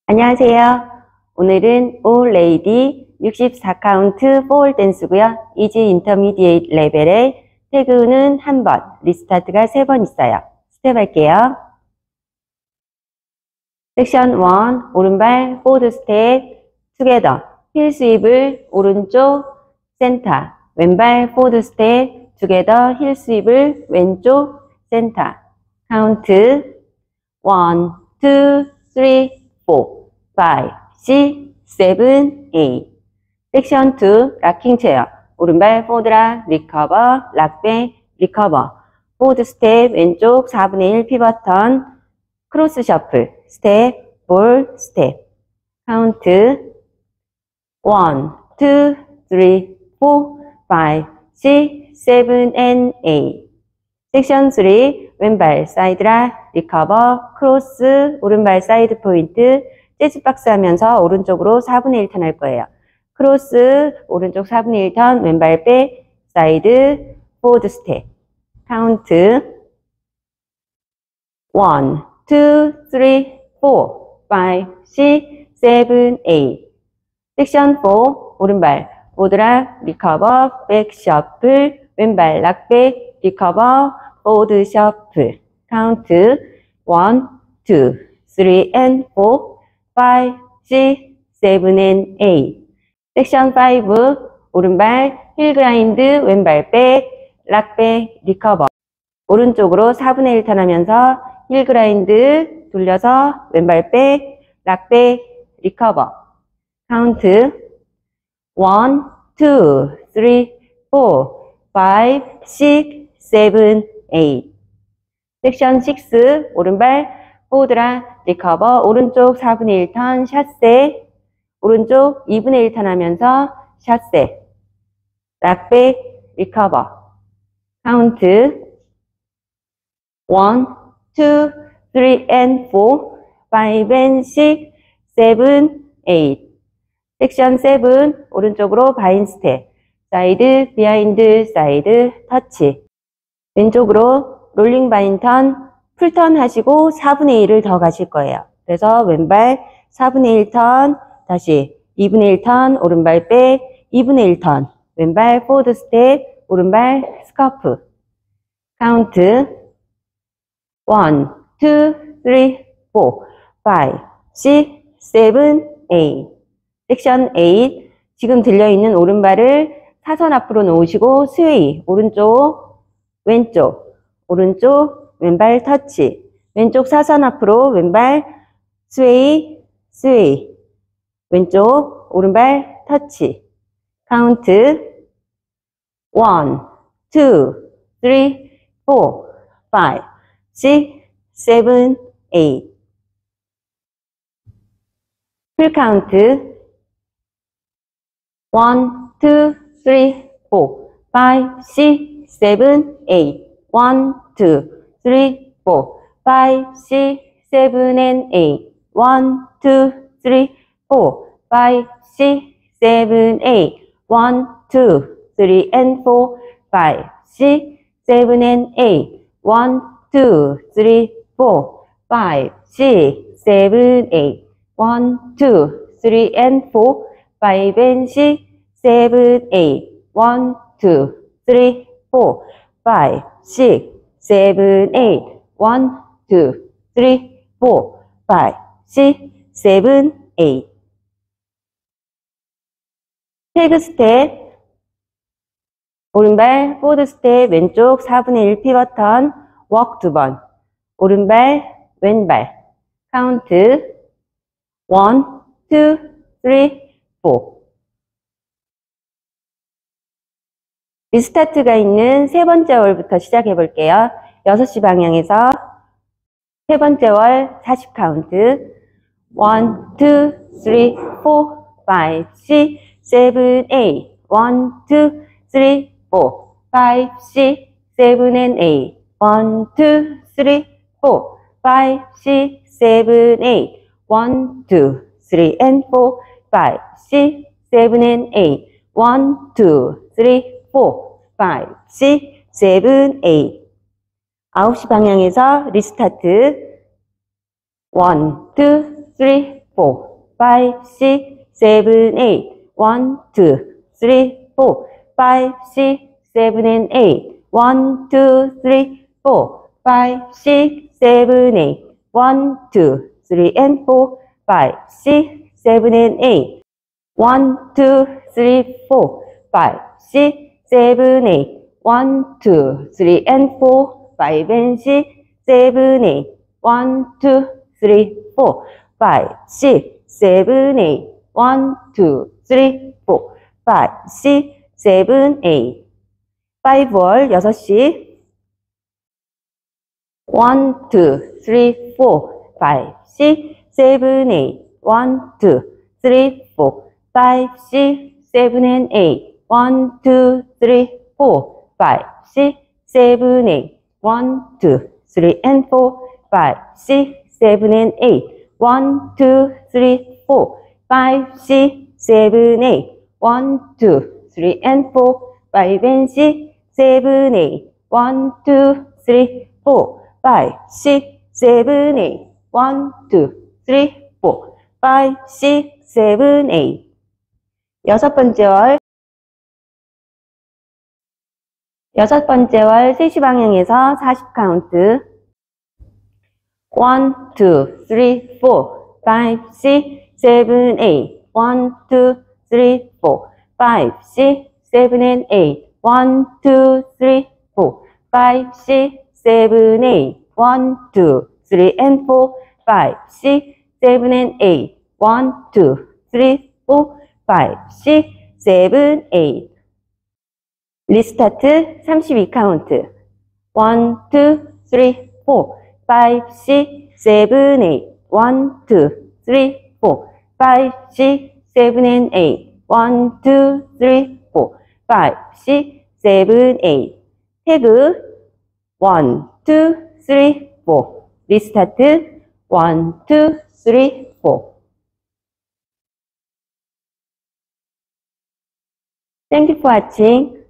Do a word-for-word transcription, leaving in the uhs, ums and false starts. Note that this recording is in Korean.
안녕하세요. 오늘은 All Lady 육십사 카운트 폴 댄스고요. 이지 인터미디에이트 레벨의 태그는 한 번, 리스타트가 세 번 있어요. 스텝 할게요. 섹션 일, 오른발 포드 스텝, 투게더, 힐 스윕을 오른쪽 센터, 왼발 포드 스텝, 투게더, 힐 스윕을 왼쪽 센터. 카운트 일, 이, 삼, 사, five, six, seven, eight. 섹션 이, 락킹 체어. 오른발 포드락, 리커버, 락백, 리커버. 포드 스텝, 왼쪽 사분의 일 피벗턴, 크로스 셔플, 스텝, 볼, 스텝. 카운트 일, 이, 삼, 사, five, six, seven, and eight. 섹션 삼, 왼발 사이드락, 리커버, 크로스, 오른발 사이드 포인트, 재즈박스 하면서 오른쪽으로 사분의 일 턴 할 거예요. 크로스, 오른쪽 사분의 일 턴, 왼발 백, 사이드, 포드 스텝. 카운트 일, 이, 삼, 사, five, six, seven, eight. 섹션 사, 오른발 보드락, 리커버, 백 셔플, 왼발 락백, 리커버, 보드 셔플. 카운트 일, 이, 삼, and four, five, six, seven, and eight. 섹션 오, 오른발 힐 그라인드, 왼발 백, 락백, 리커버. 오른쪽으로 사분의 일 턴 하면서 힐 그라인드 돌려서 왼발 백, 락백, 리커버. 카운트 일, 이, 삼, 사, five, six, seven, eight. 섹션 육, 오른발 포드락, 리커버, 오른쪽 사분의 일 턴, 샷세, 오른쪽 이분의 일 턴 하면서 샷세, 락백, 리커버. 카운트 일, 이, 삼, and four, five, and six, seven, eight. 섹션 칠, 오른쪽으로 바인 스텝, 사이드, 비하인드, 사이드, 터치. 왼쪽으로 롤링 바인 턴, 풀턴 하시고 사분의 일을 더 가실 거예요. 그래서 왼발 사분의 일 턴, 다시 이분의 일 턴, 오른발 백, 이분의 일 턴, 왼발 포드 스텝, 오른발 스커프. 카운트 일, 이, 삼, 사, five, six, seven, eight. 섹션 팔, 지금 들려있는 오른발을 사선 앞으로 놓으시고 스웨이, 오른쪽, 왼쪽, 오른쪽, 왼발 터치, 왼쪽 사선 앞으로 왼발 스웨이, 스웨이, 왼쪽, 오른발 터치. 카운트 일, 이, 삼, 사, five, six, seven, eight. 풀 카운트 일, 이, 삼, 사, five, six, seven, eight. one, two, three, four, five, six, seven, and eight. one, two, three, four, five, six, seven, eight. one, two, three, and four, five, six, seven, and eight. one, two, three, four, five, six, seven, eight. one, two, three, and four, five, and six, seven, eight. one, two, three, four, five, six, seven, eight. one, two, three, four, five, six, seven, eight. 태그 스텝, 오른발 포드 스텝, 왼쪽 사분의 일 피벗턴, 웍 두 번, 오른발, 왼발. 카운트 일, 이, 삼, 사. 리스타트가 있는 세 번째 월부터 시작해 볼게요. 여섯 시 방향에서 세 번째 월 사십 카운트. one, two, three, four, five, six, seven, eight. one, two, three, four, five, six, seven, and eight. one, two, three, four, five, six, seven, eight. one, two, three, and four, five, six, seven, and eight. one, two, three, four, five, six, seven, eight. 아홉 시 방향에서 리스타트. one, two, three, four, five, six, seven, eight. one, two, three, four, five, six, seven, and eight. one, two, three, four, five, six, seven, eight. one, two, three, and four, five, six, seven, and eight. one, two, three, four, five, six, seven, eight. one, two, three, and four, five, and six, seven, eight. one, two, three, four, five, six, seven, eight. one, two, three, four, five, six, seven, eight. five 월 여섯 시. one, two, three, four, five, six, seven, eight. one, two, three, four, five, six, seven, and eight. one, two, three, four, five, six, seven, eight. one, two, three, and four, five, six, seven, and eight. one, two, three, four, five, six, seven, eight. one, two, three, and four, five, and six, seven, eight. one, two, three, four, five, six, seven, eight. one, two, three, four, five, six, seven, eight. 여섯 번째 월. 여섯 번째 월 세 시 방향에서 사십 카운트. one, two, three, four, five, six, seven, eight. one, two, three, four, five, six, seven, and eight. one, two, three, four, five, six, seven, eight. one, two, three, and four, five, six, seven, and eight. one, two, three, four, five, six, seven, eight. 리스타트 삼십이 카운트. one, two, three, four, five, six, seven, eight. one, two, three, four, five, six, seven, and eight. one, two, three, four, five, six, seven, eight. 태그 one, two, three, four. 리스타트 one, two, three, four. Thank you for watching.